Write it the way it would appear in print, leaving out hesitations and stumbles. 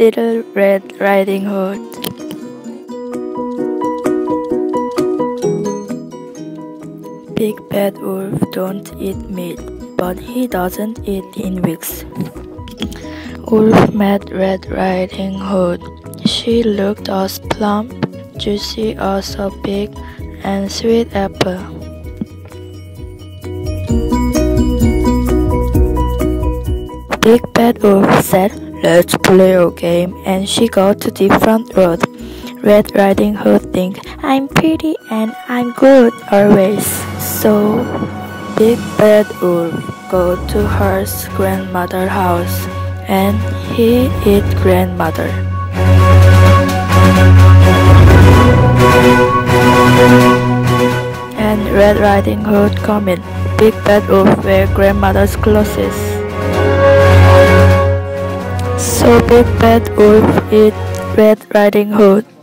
Little Red Riding Hood. Big Bad Wolf don't eat meat, but he doesn't eat in weeks. Wolf met Red Riding Hood. She looked as plump, juicy as a big and sweet apple. Big Bad Wolf said, "Let's play a game," and she got to the front row. Red Riding Hood think, "I'm pretty and I'm good always." So Big Bad Wolf go to her grandmother's house and he eat grandmother. And Red Riding Hood come in. Big Bad Wolf wear grandmother's clothes. So Big Bad Wolf eat Red Riding Hood.